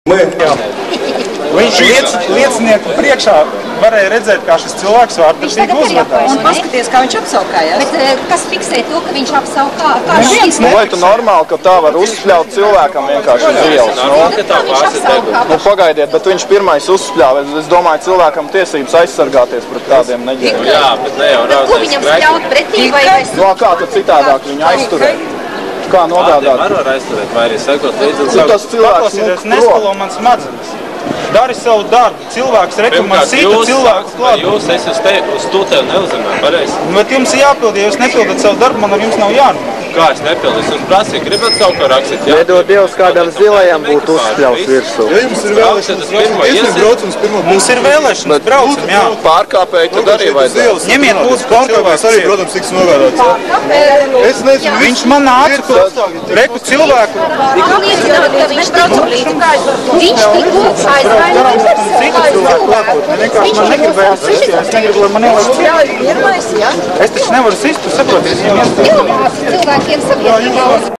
Viņš liecinieku priekšā varēja redzēt, kā šis cilvēks vārdarbīgi uzvedās. Un paskaties, kā viņš apsaukājās. Bet kas fiksē to, ka viņš apsaukā? Vai tu normāli, ka tā var uzspļaut cilvēkam vienkārši uz ielas? Pagaidiet, bet viņš pirmais uzspļāva. Es domāju, cilvēkam tiesības aizsargāties pret tādiem neģiem. Jā, bet ne jau raudzīgs. Ko viņam spļaut pretī vai? No kā tad citādāk viņu aizturēt? Kā nogādāt? Var aizturēt, vai arī sekot līdzi un tas cilvēks paklausīties, neskalo man smadzenes. Dari savu darbu. Cilvēks rekomendē sita cilvēku klāt. Jūs uz to tev neuzrunāju, pareizi? Bet jums ir jāpild, ja jūs nepildat savu darbu, man ar jums nav jārunā. Kā es nepildu? Es jums prasīju, gribat kaut ko rakstīt? Nedod Dievs kādam zilajam būtu uzspļauts virsū. Ja jums ir vēlēšanas, mums ir vēlēšanas, braucam, jā. Pārkāpēji tad arī vajadzētu. Ņemiet lūdzu pārkāpējs arī, protams, tiks novērāts. Es nezinu, viņš man nāca, reku cilvēku. Liecināt, ka viņš braucam līdzi. Viņš tikko aizvainojums ar Vienkārši man negribējās sist, es negribu, lai man ieliek. Es taču nevaru sist, tu saproties, ja cilvēkiem sabiedrībā.